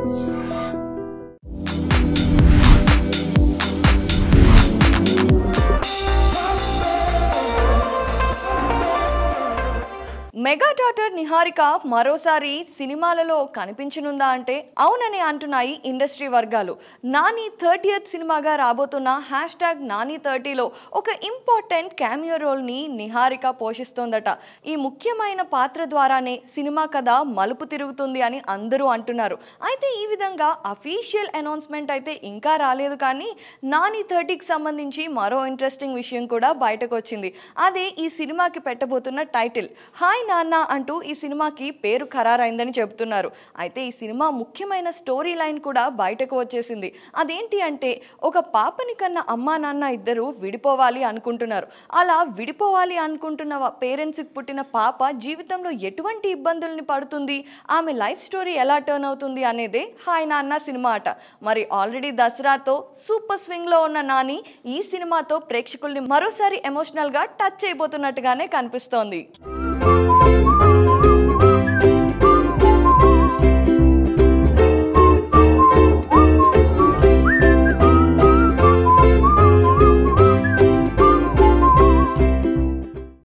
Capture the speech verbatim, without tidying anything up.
Mega daughter Niharika మరోసారి సినిమాలలో కనిపించనుందా అంటే అవునని అంటున్నాయి ఇండస్ట్రీ వర్గాలు. నాని థర్టీయత్ సినిమాగా రాబోతున్న హ్యాష్ ట్యాగ్ నాని థర్టీలో ఒక ఇంపార్టెంట్ క్యామియో రోల్ని నిహారిక పోషిస్తోందట. ఈ ముఖ్యమైన పాత్ర ద్వారానే సినిమా కథ మలుపు తిరుగుతుంది అని అందరూ అంటున్నారు. అయితే ఈ విధంగా అఫీషియల్ అనౌన్స్మెంట్ అయితే ఇంకా రాలేదు, కానీ నాని థర్టీకి సంబంధించి మరో ఇంట్రెస్టింగ్ విషయం కూడా బయటకు వచ్చింది. అదే ఈ సినిమాకి పెట్టబోతున్న టైటిల్. హాయ్ నాన్న అంటూ ఈ సినిమాకి పేరు ఖరారైందని చెబుతున్నారు. అయితే ఈ సినిమా ముఖ్యమైన స్టోరీ లైన్ కూడా బయటకు వచ్చేసింది. అదేంటి అంటే, ఒక పాపని కన్నా అమ్మా నాన్న ఇద్దరు విడిపోవాలి అనుకుంటున్నారు. అలా విడిపోవాలి అనుకుంటున్న పేరెంట్స్కి పుట్టిన పాప జీవితంలో ఎటువంటి ఇబ్బందుల్ని పడుతుంది, ఆమె లైఫ్ స్టోరీ ఎలా టర్న్ అవుతుంది అనేదే హాయ్ నాన్న సినిమా అట. మరి ఆల్రెడీ దసరాతో సూపర్ స్వింగ్లో ఉన్న నాని ఈ సినిమాతో ప్రేక్షకుల్ని మరోసారి ఎమోషనల్గా టచ్ చేయబోతున్నట్టుగానే కనిపిస్తోంది.